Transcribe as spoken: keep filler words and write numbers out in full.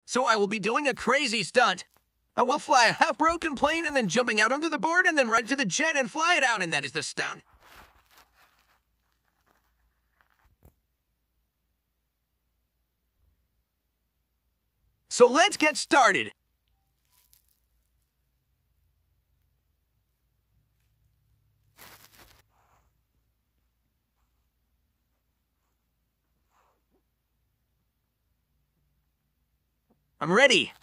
So I will be doing a crazy stunt. I will fly a half-broken plane and then jumping out onto the board and then run to the jet and fly it out, and that is the stunt. So let's get started. I'm ready.